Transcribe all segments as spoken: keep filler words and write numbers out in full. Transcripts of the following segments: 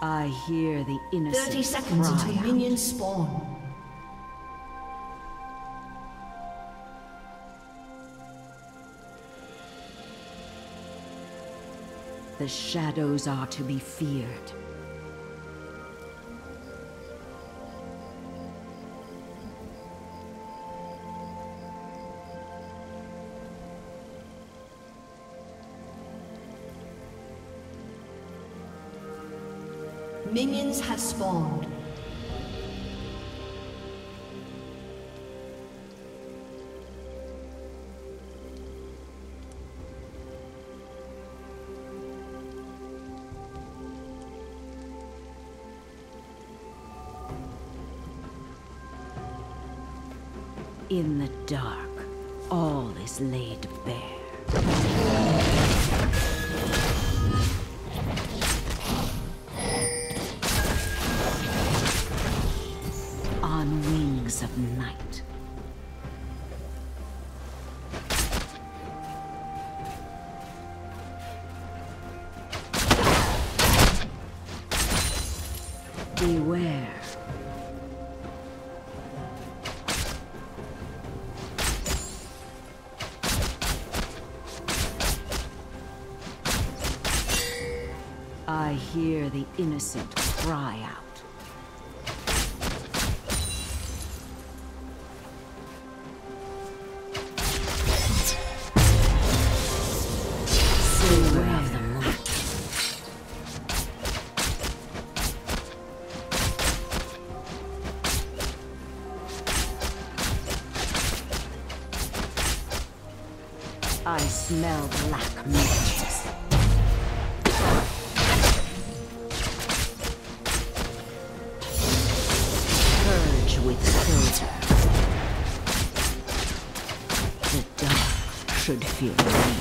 I hear the innocent Thirty seconds cry until out. minions spawn. The shadows are to be feared. Minions have spawned. In the dark, all is laid bare. On wings of night. Beware. I hear the innocent cry out. Silver of the moon. I smell black magic. With filter. The dark should fear me.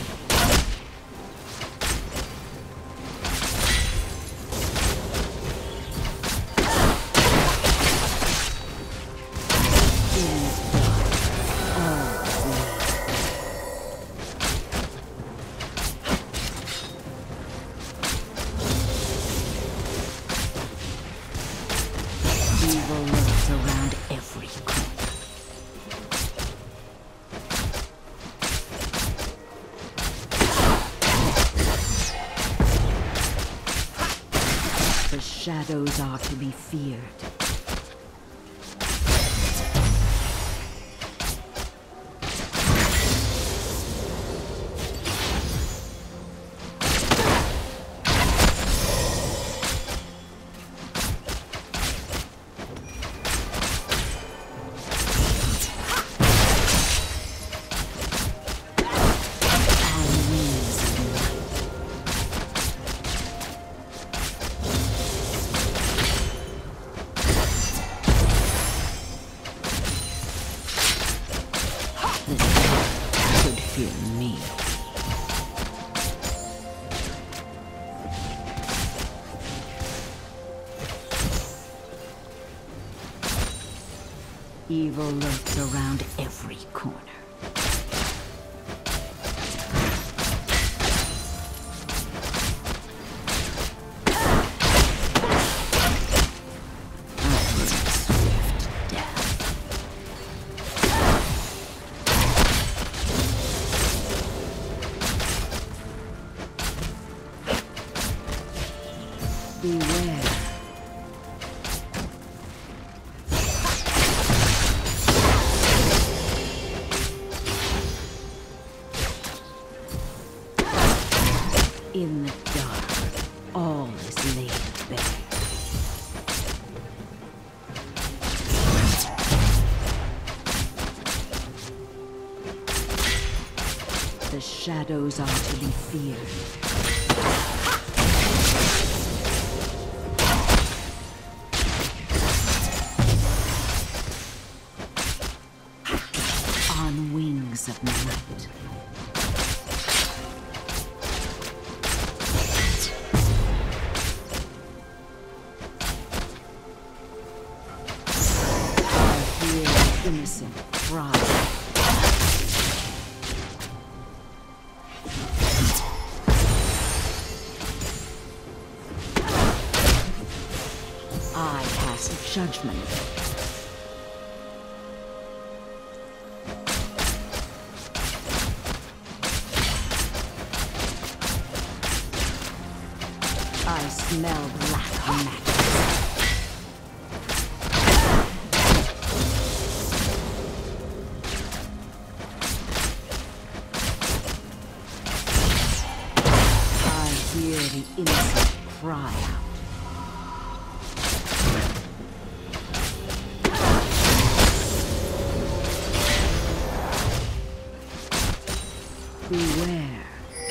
In the dark, all is laid. Evil lurks around every corner. The shadows are to be feared. Me. Evil lurks around every corner. Beware. In the dark, all is laid bare. The shadows are to be feared. On wings of night. I hear the innocent cry. judgment. I smell black magic. Hear the innocent cry out. Beware.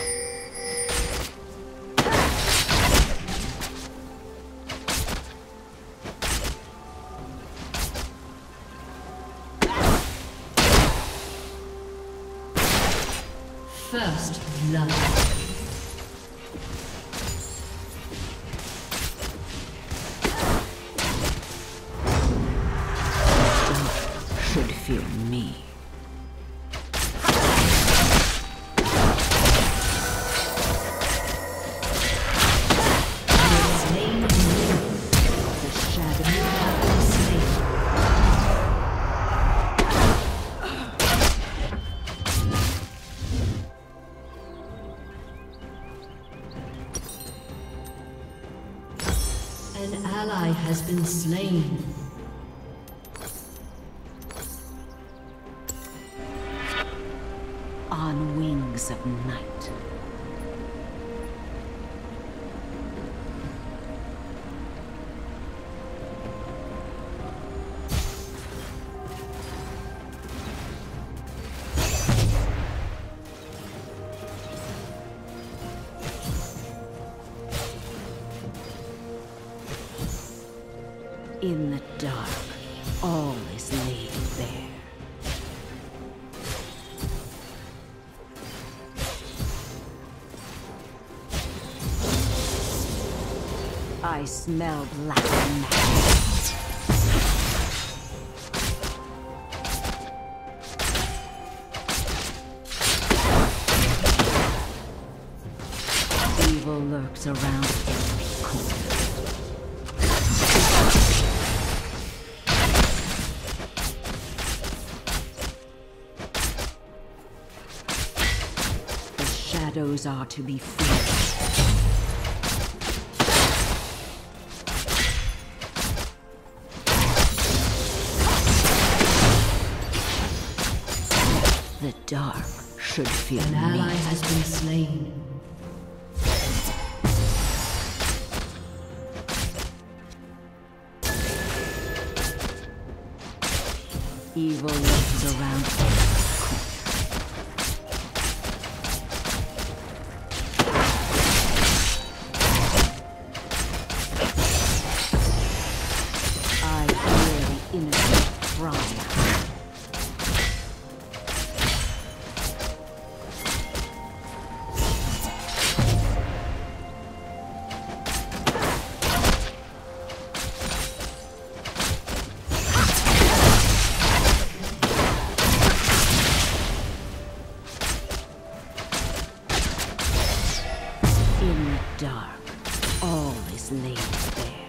First blood. Fear me. The shadow slain. An ally has been slain. On wings of night. In the dark, all is laid bare. I smell black magic. Evil lurks around every corner. The shadows are to be feared. The dark should fear An me. ally has been slain. Evil lurks around every corner. I hear the innocent cry out. In the dark, all is laid bare.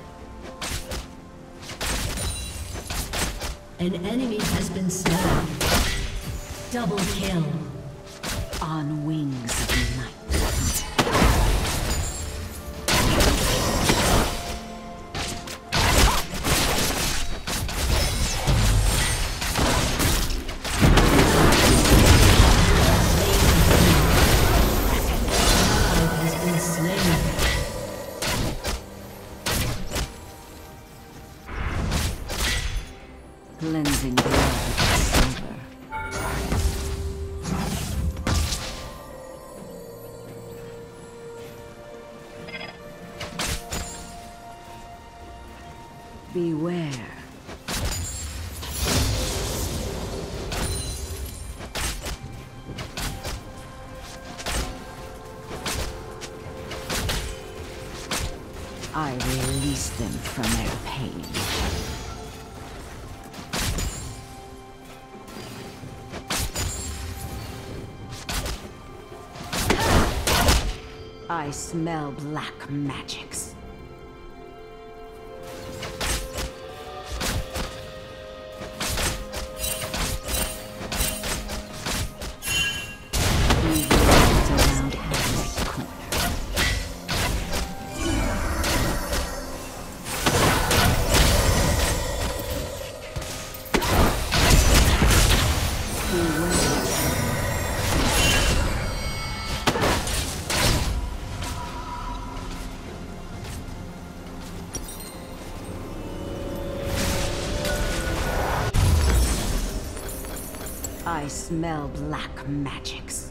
An enemy has been slain. Double kill. On wings of night. Cleansing blood with silver. Beware. I release them from their pain. I smell black magics. smell black magics.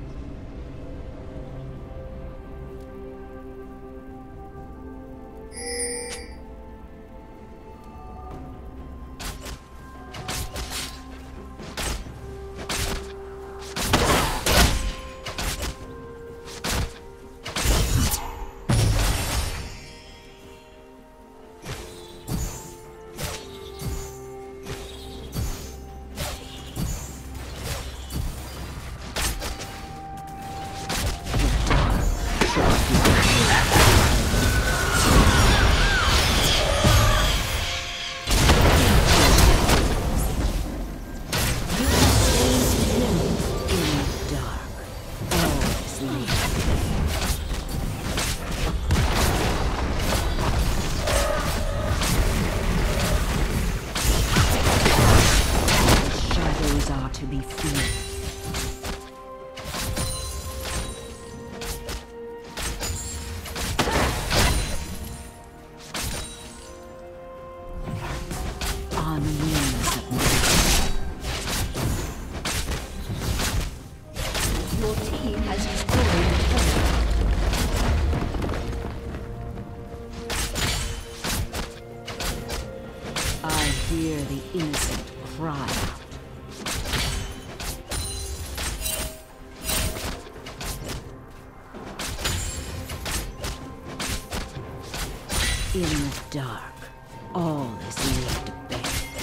Hear the innocent cry out. In the dark, all is laid bare.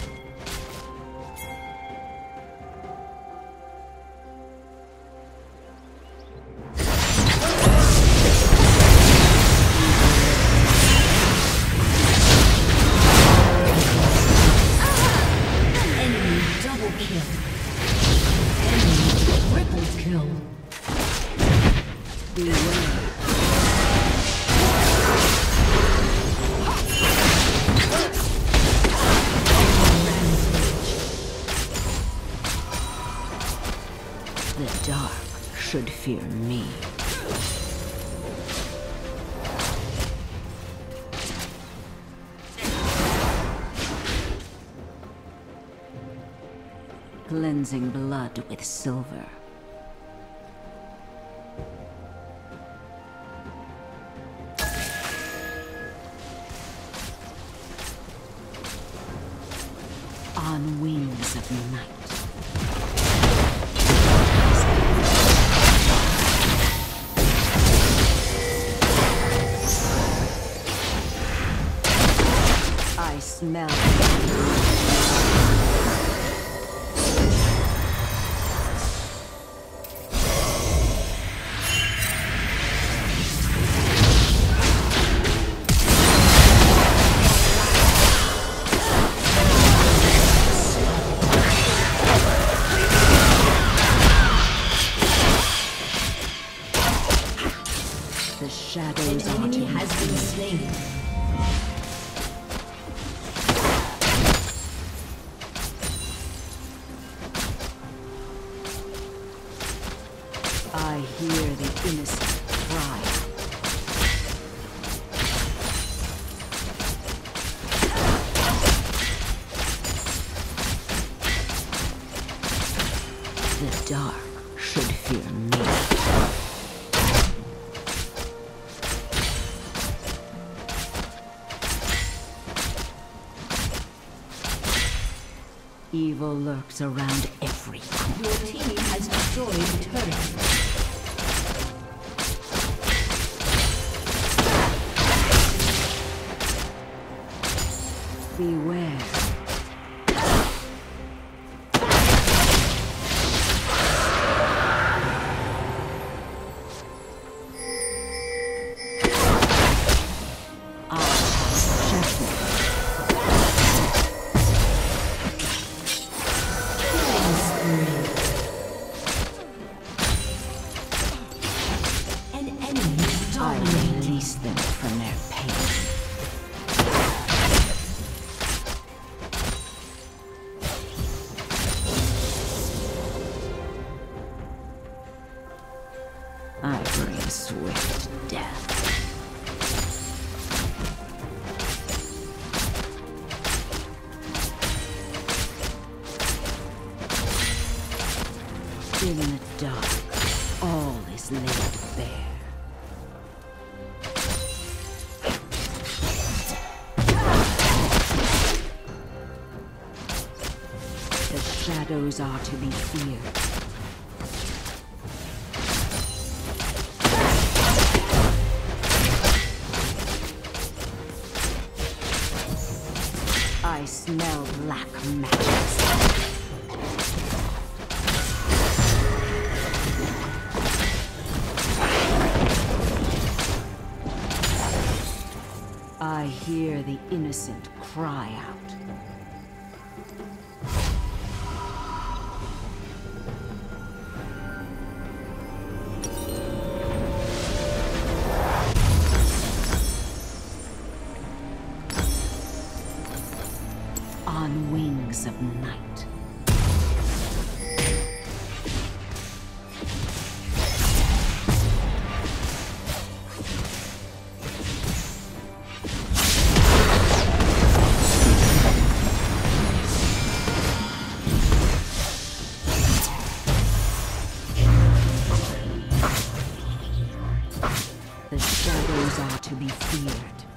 The dark should fear me. Cleansing blood with silver. On wings of night. I smell the shadows. An enemy has been slain. I hear the innocent cry. The dark should fear me. Evil lurks around every corner. Your team has destroyed a turret. Beware. I release them from their pain. I bring swift death. is laid bare. The shadows are to be feared. I smell black magic. I hear the innocent cry out. On wings of night. The shadows are to be feared.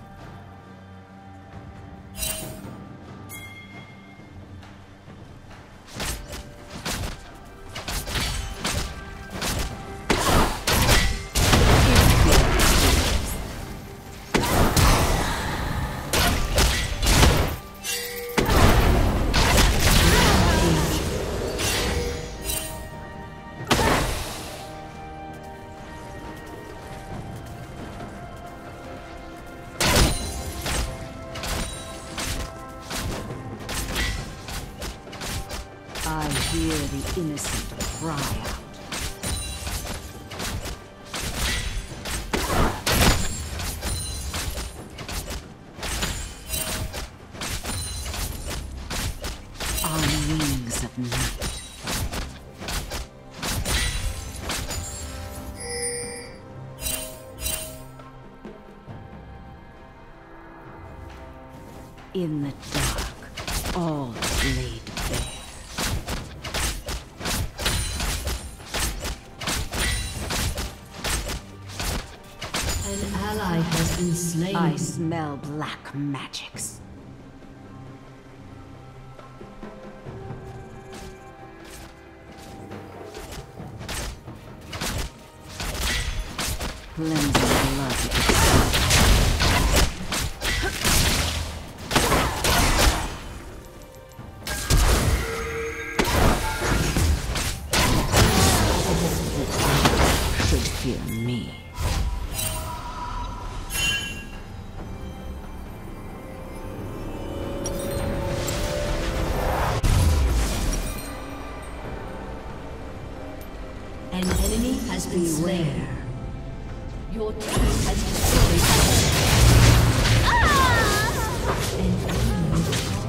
I hear the innocent cry out. On wings of night. In the dark, all is laid bare. An ally has been slain. I smell black magics. Cleansing blood. Should fear me. An enemy has been slain. Beware. Your team has destroyed. An enemy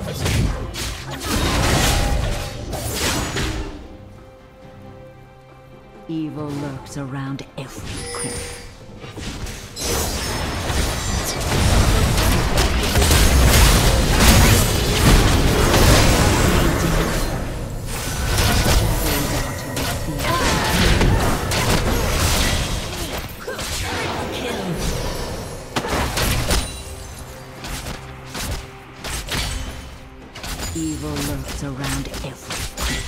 Evil lurks around every corner. Evil lurks around every corner.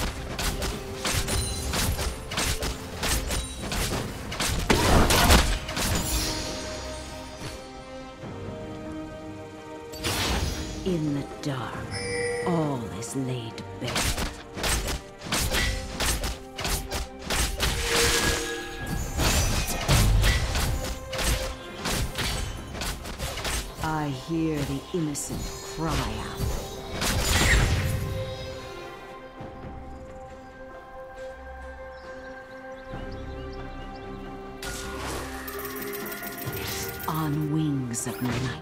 In the dark, all is laid bare. I hear the innocent cry out. On wings of night.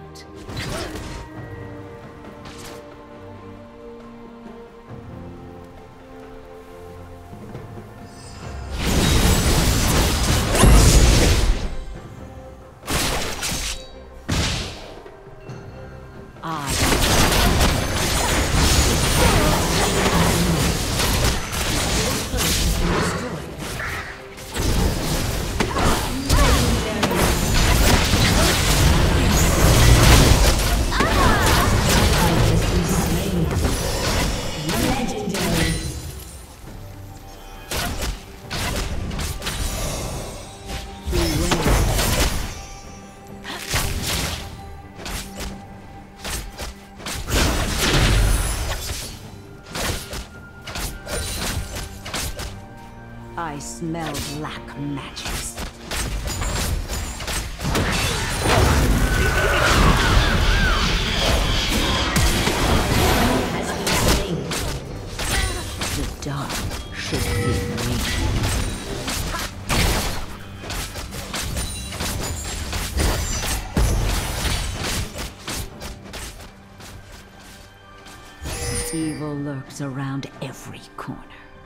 smell black magics. The dark should fear me. Evil lurks around every corner.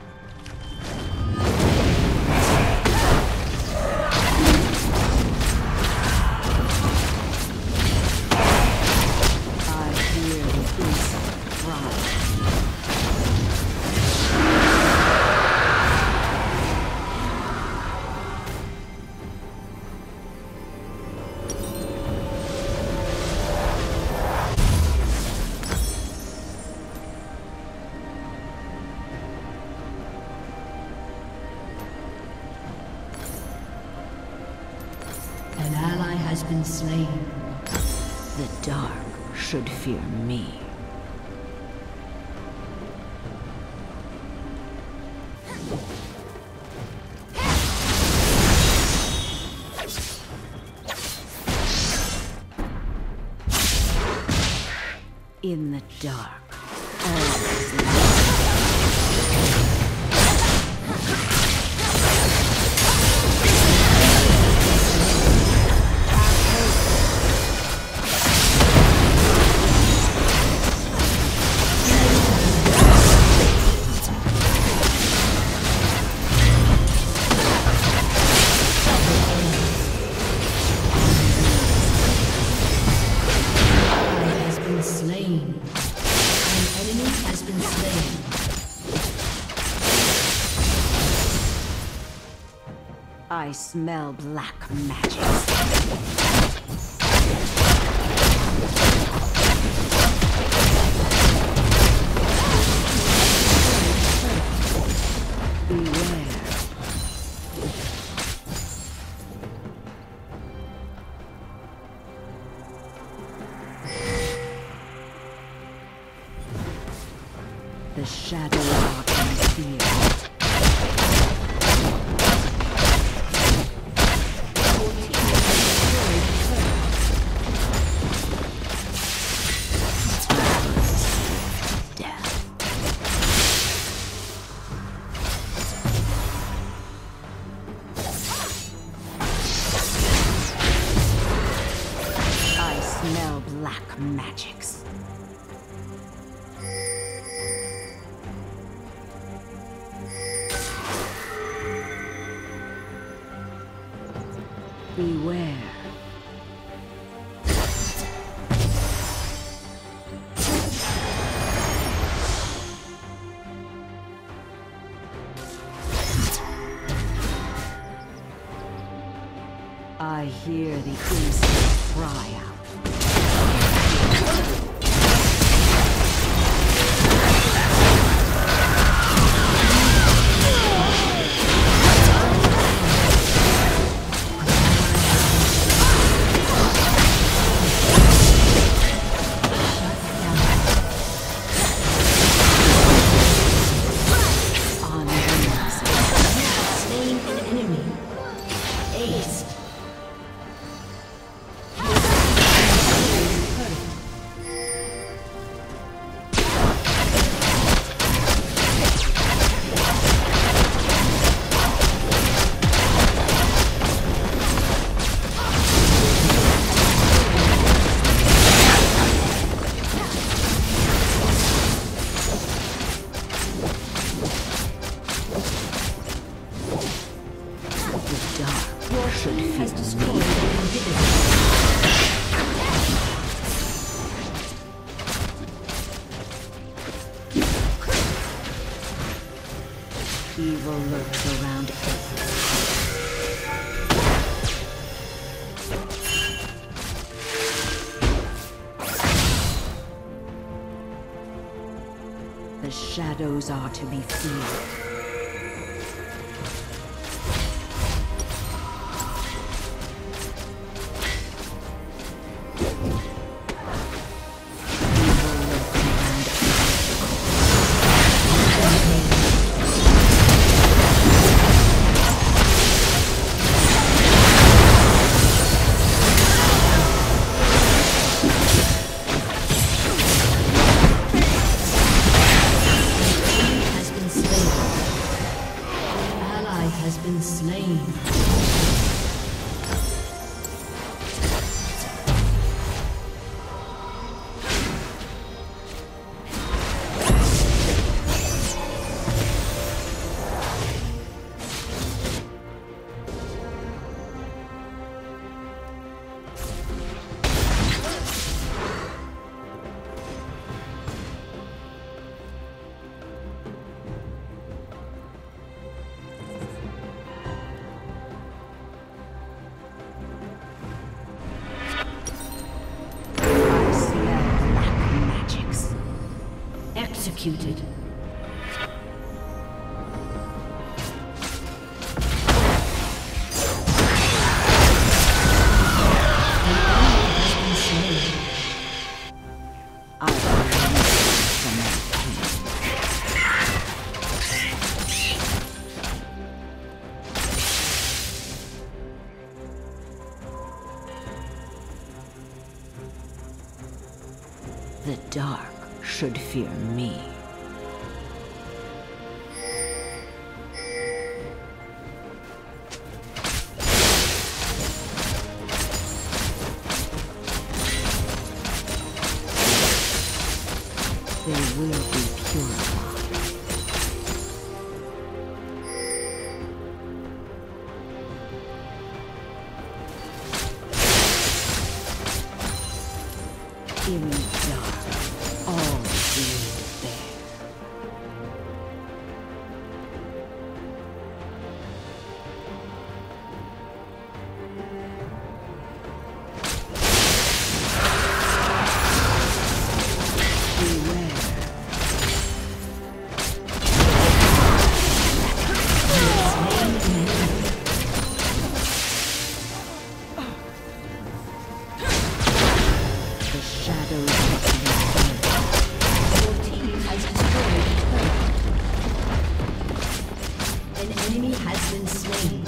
I hear the insect cry. An ally has been slain. The dark should fear me. In the dark, all is lost. I smell black magics. Beware. The shadows are concealed. Smell black magics. Beware. I hear the insect cry out. Has destroyed an inhibitor. Evil lurks around everywhere. The shadows are to be feared. executed. The dark should fear me. They will be purified. In the dark, all is there. Beware. The shadows of the Your team has destroyed a turret. An enemy has been slain.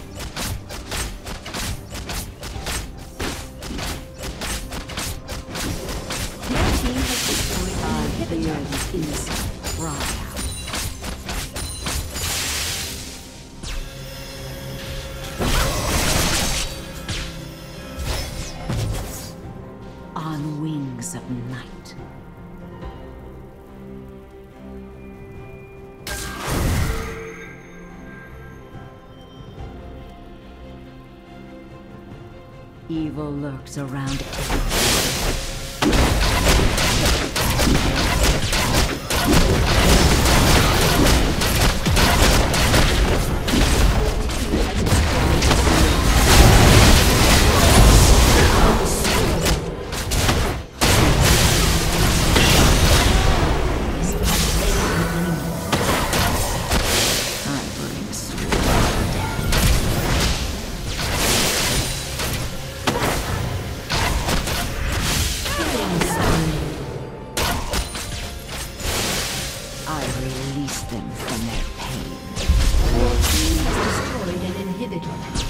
Your team has destroyed an inhibitor. the innocent cry out. On wings of night. Evil lurks around everything. I release them from their pain. Your team has destroyed an inhibitor.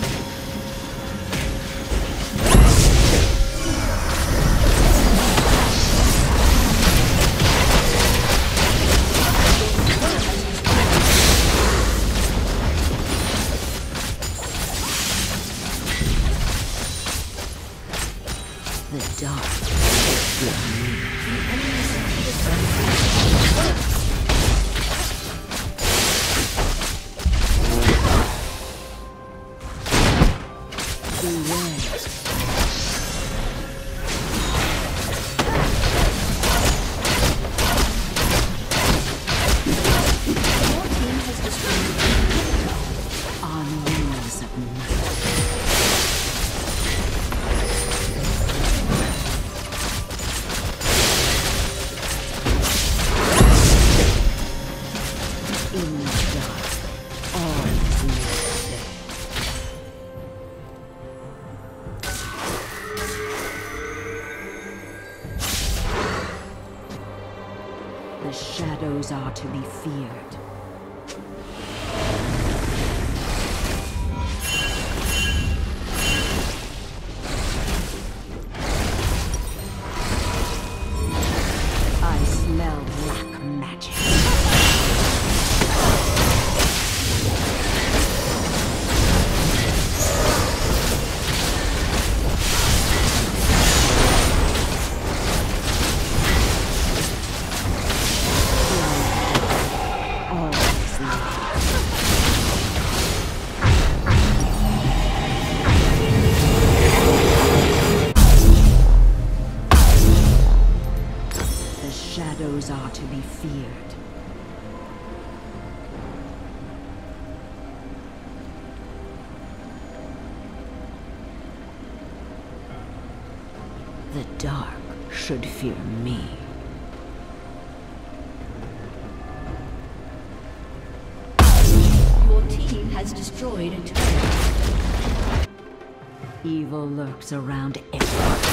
The dark will me. Beware. Your team has destroyed On wings of night. In the dark, all is left there. The shadows are to be feared. I smell black magic. All is left. The shadows are to be feared. The dark should fear me. destroyed a turret. Evil lurks around everyone.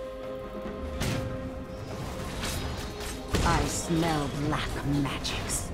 I smell black magics.